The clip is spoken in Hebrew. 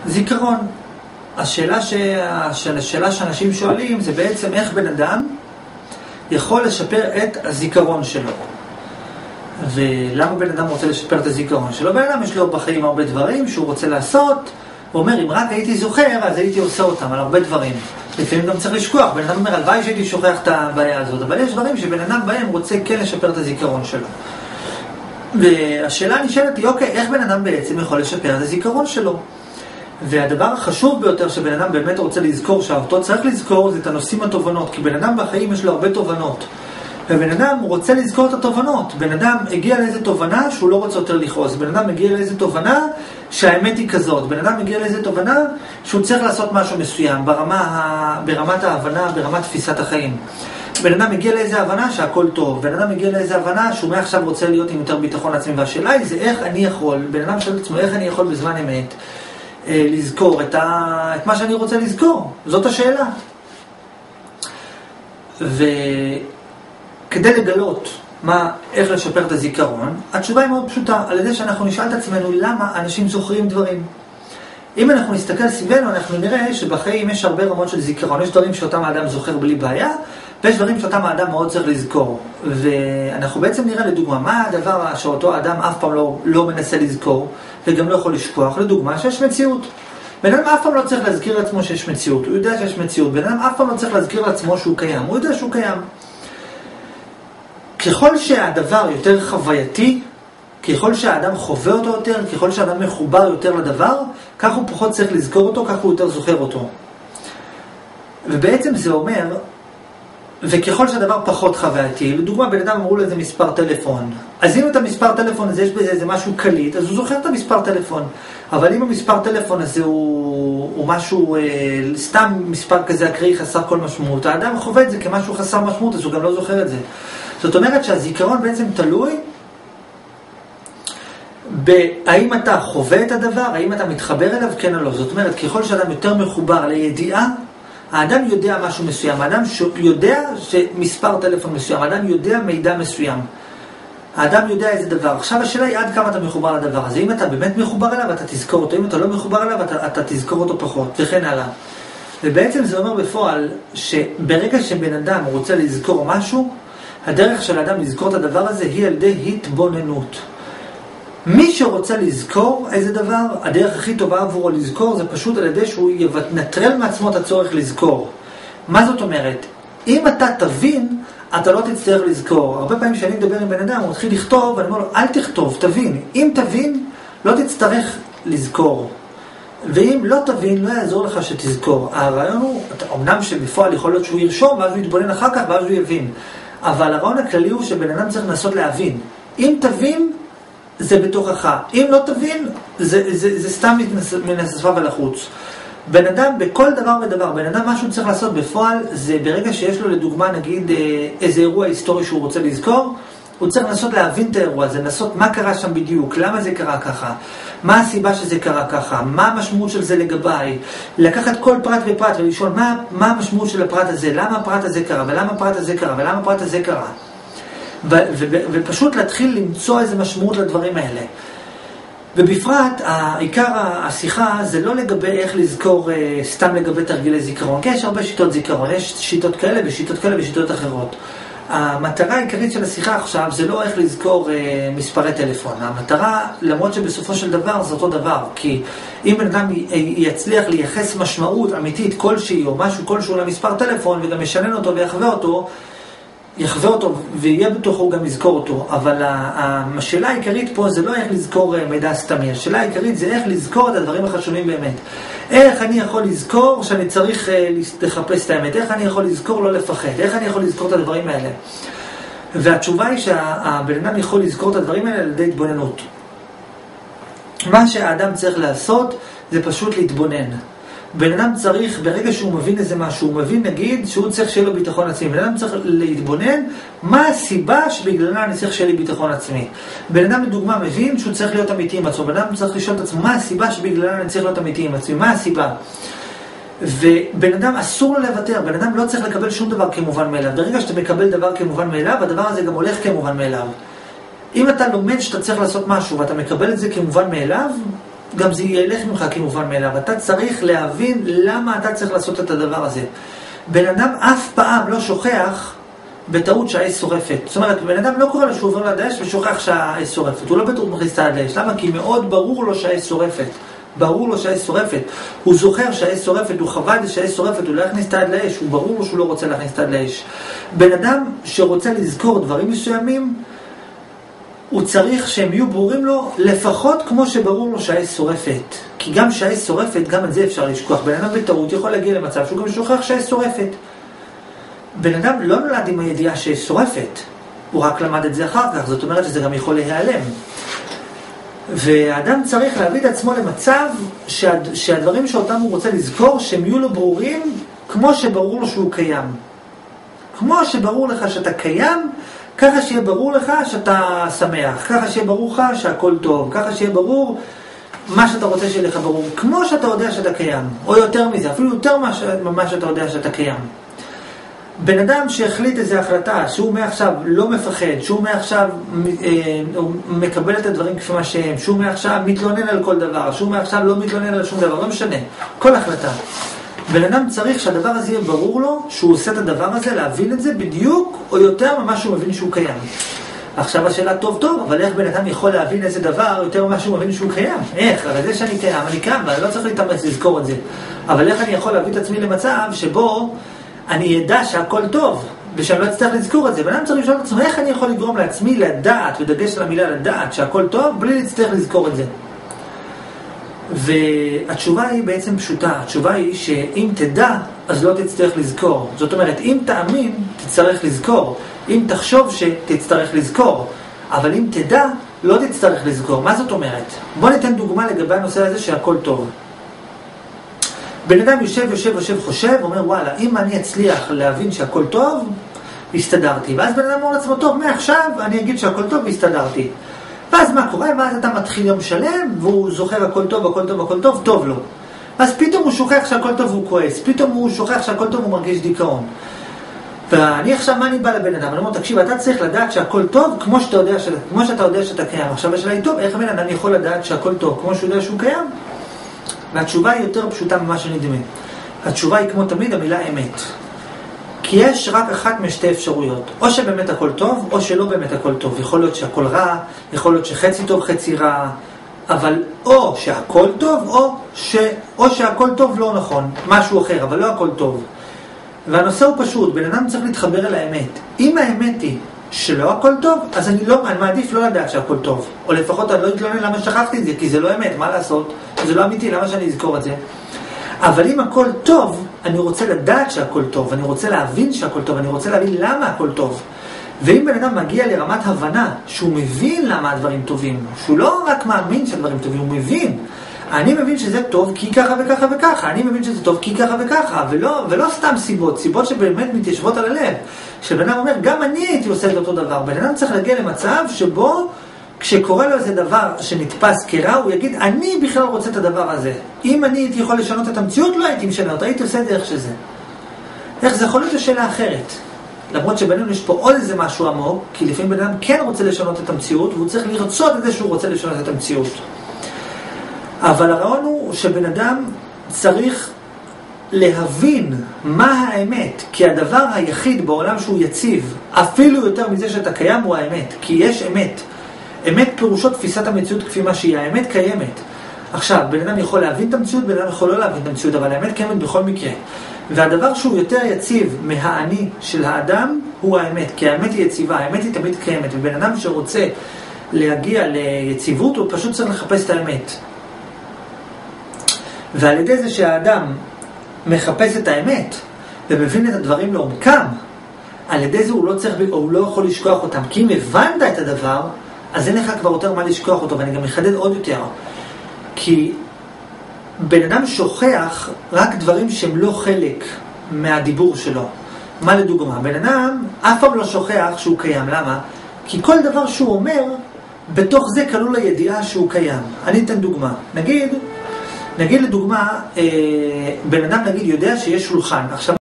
זיכרון. השאלה שאנשים שואלים זה בעצם איך בן אדם יכול לשפר את הזיכרון שלו. ולמה בן אדם רוצה לשפר את הזיכרון שלו? בן אדם יש לו בחיים הרבה דברים שהוא רוצה לעשות, הוא אומר, אם רק הייתי זוכר, אז הייתי עושה אותם על הרבה דברים. לפעמים גם צריך לשכוח, בן אדם אומר, הלוואי שהייתי שוכח את הבעיה הזאת, אבל יש דברים שבן אדם בהם רוצה כן לשפר את הזיכרון שלו. והשאלה נשאלת היא, אוקיי, איך בן אדם בעצם יכול לשפר את הזיכרון שלו? והדבר החשוב ביותר שבן אדם באמת רוצה לזכור, שאותו צריך לזכור, זה את הנושאים התובנות, כי בן אדם בחיים יש לו הרבה תובנות. ובן אדם רוצה לזכור את התובנות. בן אדם הגיע לאיזו תובנה שהוא לא רוצה יותר לכעוס. בן אדם מגיע לאיזו תובנה שהאמת היא כזאת. בן אדם מגיע לאיזו תובנה שהוא צריך לעשות משהו מסוים, ברמת ההבנה, ברמת תפיסת החיים. בן אדם מגיע לאיזו הבנה שהכל טוב. בן אדם מגיע לאיזו הבנה שהוא מעכשיו רוצה להיות עם יותר ביטחון עצמי. והשאלה היא זה איך אני יכול, בן אדם שואל את עצמו, איך אני יכול בזמן אמת לזכור את מה שאני רוצה לזכור. זאת השאלה. כדי לגלות איך לשפר את הזיכרון, התשובה היא מאוד פשוטה, על ידי שאנחנו נשאל את עצמנו למה אנשים זוכרים דברים. אם אנחנו נסתכל סביבנו, אנחנו נראה שבחיים יש הרבה רמות של זיכרון. יש דברים שאותם האדם זוכר בלי בעיה, ויש דברים שאותם האדם מאוד צריך לזכור. ואנחנו בעצם נראה לדוגמה, מה הדבר שאותו האדם אף פעם לא מנסה לזכור, וגם לא יכול לשכוח, לדוגמה, שיש מציאות. בן אדם אף פעם לא צריך להזכיר לעצמו שיש מציאות, הוא יודע שיש מציאות. בן אדם אף פעם לא צריך להזכיר לעצמו שהוא קיים, הוא יודע שהוא קיים. ככל שהדבר יותר חווייתי, ככל שהאדם חווה אותו יותר, ככל שהאדם מחובר יותר לדבר, כך הוא פחות צריך לזכור אותו, כך הוא יותר זוכר אותו. ובעצם זה אומר, וככל שהדבר פחות חווייתי, לדוגמה, בן אדם אמרו לו איזה מספר טלפון. אז אם את המספר טלפון הזה יש בזה איזה משהו קליט, אז הוא זוכר את המספר טלפון. אבל אם המספר טלפון הזה הוא משהו, סתם מספר כזה אקראי חסר כל משמעות, האדם חווה את זה כמשהו חסר משמעות, אז הוא גם לא זוכר את זה. זאת אומרת שהזיכרון בעצם תלוי האם אתה חווה את הדבר, האם אתה מתחבר אליו, כן או לא. זאת אומרת, ככל שאדם יותר מחובר לידיעה, האדם יודע משהו מסוים, האדם יודע שמספר טלפון מסוים, האדם יודע מידע מסוים. האדם יודע איזה דבר. עכשיו השאלה היא עד כמה אתה מחובר לדבר הזה. אם אתה באמת מחובר אליו, אתה תזכור אותו. אם אתה לא מחובר אליו, אתה תזכור אותו פחות, וכן הלאה. ובעצם זה אומר בפועל שברגע שבן אדם רוצה לזכור משהו, הדרך של האדם לזכור את הדבר הזה היא על ידי התבוננות. מי שרוצה לזכור איזה דבר, הדרך הכי טובה עבורו לזכור זה פשוט על ידי שהוא ינטרל מעצמו את הצורך לזכור. מה זאת אומרת? אם אתה תבין, אתה לא תצטרך לזכור. הרבה פעמים כשאני מדבר עם בן אדם, הוא מתחיל לכתוב, ואני אומר לו, אל תכתוב, תבין. אם תבין, לא תצטרך לזכור. ואם לא תבין, לא יעזור לך שתזכור. הרעיון הוא, אמנם שבפועל יכול להיות שהוא ירשום, ואז הוא יתבונן אחר כך, ואז הוא יבין. אבל הרעיון הכללי הוא שבן אדם צריך לנסות להבין. אם תבין, זה בתוכך. אם לא תבין, זה סתם מן השפה ולחוץ. בן אדם, בכל דבר ודבר, בן אדם משהו צריך לעשות בפועל, זה ברגע שיש לו לדוגמה, נגיד, איזה אירוע היסטורי שהוא רוצה לזכור, הוא צריך לנסות להבין את האירוע הזה, לנסות מה קרה שם בדיוק, למה זה קרה ככה, מה הסיבה שזה קרה ככה, מה המשמעות של זה לגביי, לקחת כל פרט ופרט ולשאול מה המשמעות של הפרט הזה, למה הפרט הזה קרה, ולמה הפרט הזה קרה, ולמה הפרט הזה קרה. ופשוט להתחיל למצוא איזה משמעות לדברים האלה. ובפרט, עיקר השיחה זה לא לגבי איך לזכור סתם לגבי תרגילי זיכרון, כי יש הרבה שיטות זיכרון, יש שיטות כאלה ושיטות כאלה ושיטות אחרות. המטרה העיקרית של השיחה עכשיו זה לא איך לזכור מספרי טלפון. המטרה, למרות שבסופו של דבר זה אותו דבר, כי אם בן אדם יצליח לייחס משמעות אמיתית כלשהי או משהו כלשהו למספר טלפון וגם ישנן אותו יחווה אותו ויהיה בתוכו גם לזכור אותו. אבל השאלה העיקרית פה זה לא איך לזכור מידע סתמי, השאלה העיקרית זה איך לזכור את הדברים החשובים באמת. איך אני יכול לזכור שאני צריך לחפש את האמת, איך אני יכול לזכור לא לפחד, איך אני יכול לזכור את הדברים האלה. והתשובה היא שהבן אדם יכול לזכור את הדברים האלה על ידי התבוננות. מה שהאדם צריך לעשות זה פשוט להתבונן. בן אדם צריך, ברגע שהוא מבין איזה משהו, הוא מבין נגיד שהוא צריך שיהיה לו ביטחון עצמי. בן אדם צריך להתבונן מה הסיבה שבגללה אני צריך שיהיה לי ביטחון עצמי. בן אדם לדוגמה מבין שהוא צריך להיות אמיתי עם עצמו. בן אדם צריך לשאול את עצמו מה הסיבה שבגללה אני צריך להיות אמיתי עם עצמי, מה הסיבה. ובן אדם אסור לו לוותר, בן אדם לא צריך לקבל שום דבר כמובן מאליו. ברגע שאתה מקבל דבר כמובן מאליו, הדבר הזה גם הולך כמובן מאליו. אם אתה לומד שאתה צריך לעשות משהו ואתה מקבל את זה כמובן מאליו, גם זה ילך ממך כמובן מאליו. אתה צריך להבין למה אתה צריך לעשות את הדבר הזה. בן אדם אף פעם לא שוכח בטעות שהאש שורפת. זאת אומרת, בן אדם לא קורא לו שהוא עובר ליד האש ושוכח שהאש שורפת. הוא לא בטעות מכניס את היד לאש. למה? כי מאוד ברור לו שהאש שורפת. ברור לו שהאש שורפת. הוא זוכר שהאש שורפת, הוא חווה את זה שהאש שורפת, הוא לא יכניס את היד לאש, הוא ברור לו שהוא לא רוצה להכניס את היד לאש. בן אדם שרוצה לזכור דברים מסוימים, הוא צריך שהם יהיו ברורים לו, לפחות כמו שברור לו שהאש שורפת. כי גם שהאש שורפת, גם את זה אפשר לשכוח. בן אדם בטעות יכול להגיע למצב שהוא גם שוכח שהאש שורפת. בן אדם לא נולד עם הידיעה שהאש שורפת. הוא רק למד את זה אחר כך, זאת אומרת שזה גם יכול להיעלם. והאדם צריך להביא את עצמו למצב שהדברים שאותם הוא רוצה לזכור, שהם יהיו לו ברורים כמו שברור לו שהוא קיים. כמו שברור לך שאתה קיים, ככה שיהיה ברור לך שאתה שמח, ככה שיהיה ברור לך שהכל טוב, ככה שיהיה ברור מה שאתה רוצה שיהיה לך ברור, כמו שאתה יודע שאתה קיים, או יותר מזה, אפילו יותר ממה שאתה יודע שאתה קיים. בן אדם שהחליט איזו החלטה, שהוא מעכשיו לא מפחד, שהוא מעכשיו מקבל את הדברים כפי מה שהם, שהוא מעכשיו מתלונן על כל דבר, שהוא מעכשיו לא מתלונן על שום דבר, לא משנה, כל החלטה. בן אדם צריך שהדבר הזה יהיה ברור לו, שהוא עושה את הדבר הזה, להבין את זה בדיוק או יותר ממה שהוא מבין שהוא קיים. עכשיו השאלה טוב, אבל איך בן אדם יכול להבין איזה דבר יותר ממה שהוא מבין שהוא קיים? איך? הרי זה שאני קיים, אני קיים, ואני לא צריך להתאמץ לזכור את זה. אבל איך אני יכול להביא את עצמי למצב שבו אני ידע שהכל טוב, ושאני לא אצטרך לזכור את זה? בן אדם צריך לשאול את עצמו, איך אני יכול לגרום לעצמי לדעת, ודגש על המילה לדעת, שהכל טוב, בלי להצטרך לזכור את זה? והתשובה היא בעצם פשוטה. התשובה היא שאם תדע, אז לא תצטרך לזכור. זאת אומרת, אם תאמין, תצטרך לזכור. אם תחשוב שתצטרך לזכור. אבל אם תדע, לא תצטרך לזכור. מה זאת אומרת? בוא ניתן דוגמה לגבי הנושא הזה שהכל טוב. בן אדם יושב, חושב, אומר, וואלה, אם אני אצליח להבין שהכל טוב, הסתדרתי. ואז בן אדם אומר לעצמו, טוב, מעכשיו אני אגיד שהכל טוב, הסתדרתי. ואז מה קורה? ואז אתה מתחיל יום שלם, והוא זוכר הכל טוב, טוב לו. אז פתאום הוא שוכח שהכל טוב והוא כועס, פתאום הוא שוכח שהכל טוב והוא מרגיש דיכאון. ואני עכשיו, מה אני בא לבן אדם? אני אומר, תקשיב, אתה צריך לדעת שהכל טוב כמו שאתה יודע שאתה קיים. עכשיו השאלה היא, טוב, איך בן אדם יכול לדעת שהכל טוב כמו שהוא יודע שהוא קיים? והתשובה היא יותר פשוטה ממה שנדמה. התשובה היא כמו תמיד המילה אמת. כי יש רק אחת משתי אפשרויות. או שבאמת הכל טוב, או שלא באמת הכל טוב. יכול להיות שהכל רע, יכול להיות שחצי טוב, חצי רע. אבל או שהכל טוב, או שהכל טוב לא נכון. משהו אחר, אבל לא הכל טוב. והנושא הוא פשוט. בן אדם צריך להתחבר אל האמת. אם האמת היא שלא הכל טוב, אז אני מעדיף לא לדעת שהכל טוב. או לפחות אני לא אתלונן למה שכחתי את זה, כי זה לא אמת. מה לעשות? זה לא אמיתי, למה שאני אזכור את זה? אבל אם הכל טוב, אני רוצה לדעת שהכל טוב, אני רוצה להבין שהכל טוב, אני רוצה להבין למה הכל טוב. ואם בן אדם מגיע לרמת הבנה שהוא מבין למה הדברים טובים, שהוא לא רק מאמין שהדברים טובים, הוא מבין. אני מבין שזה טוב כי ככה וככה וככה, אני מבין שזה טוב כי ככה וככה, ולא סתם סיבות שבאמת מתיישבות על הלב. שבן אדם אומר, גם אני הייתי עושה את אותו דבר. בן אדם צריך להגיע למצב שבו כשקורה לו איזה דבר שנתפס כרע, הוא יגיד, אני בכלל רוצה את הדבר הזה. אם אני הייתי יכול לשנות את המציאות, לא הייתי משנה אותה, הייתי עושה את זה איך שזה. איך זה יכול להיות שאלה אחרת? למרות שבינינו יש פה עוד איזה משהו עמוק, כי לפעמים בן אדם כן רוצה לשנות את המציאות, והוא צריך לרצות את זה שהוא רוצה לשנות את המציאות. אבל הרעיון הוא שבן אדם צריך להבין מה האמת, כי הדבר היחיד בעולם שהוא יציב, אפילו יותר מזה שאתה קיים, הוא האמת. כי יש אמת. אמת פירושו תפיסת המציאות כפי מה שהיא, האמת קיימת. עכשיו, בן אדם יכול להבין את המציאות, בן אדם יכול לא להבין את המציאות, אבל האמת קיימת בכל מקרה. והדבר שהוא יותר יציב מהאני של האדם, הוא האמת, כי האמת היא יציבה, האמת היא תמיד קיימת, ובן אדם שרוצה להגיע ליציבות, הוא פשוט צריך לחפש את האמת. ועל ידי זה שהאדם מחפש את האמת, ומבין את הדברים לעומקם, על ידי זה הוא לא יכול לשכוח אותם, כי אם הבנת את הדבר, אז אין לך כבר יותר מה לשכוח אותו, ואני גם מחדד עוד יותר. כי בן אדם שוכח רק דברים שהם לא חלק מהדיבור שלו. מה לדוגמה? בן אדם אף פעם לא שוכח שהוא קיים. למה? כי כל דבר שהוא אומר, בתוך זה כלול הידיעה שהוא קיים. אני אתן דוגמה. נגיד לדוגמה, בן אדם יודע שיש שולחן. עכשיו